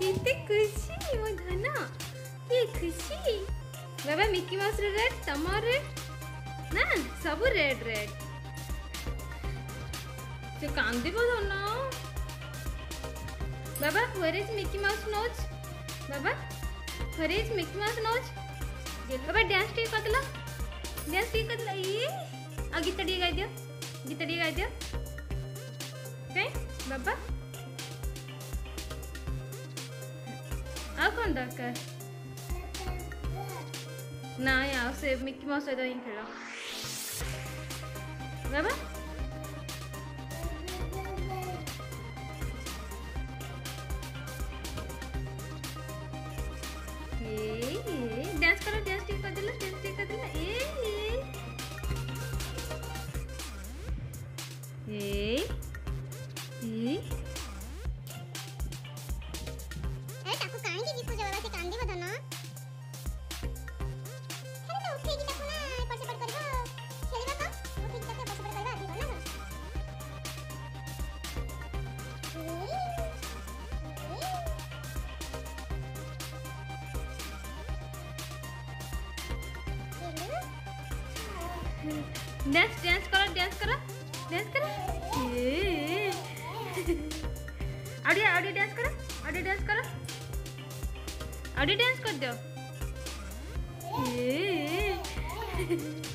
कितने खुशी मो धन ये खुशी बाबा मिकी माउस रेड तमर रेड ना सब रेड रेड जो कांदी बोल ना बाबा where is Mickey Mouse nose बाबा where is Mickey Mouse nose बाबा डांस टी करदला ये आ गीत टी गाई दियो के बाबा आ कौन दरकार ना यार से मिकी माउस सहित ही खेल बाबा डांस करो डांस ठीक कर दिला ए ताको काहे की गिफ्ट जवाला से कांदी बदन ना अरे तो उठे की ताको ना एपर से पड़ करबो खेलबा का उठे की ताके बस पड़ करबा आधी ना डांस करो ए ऑडियो डांस कर दो ए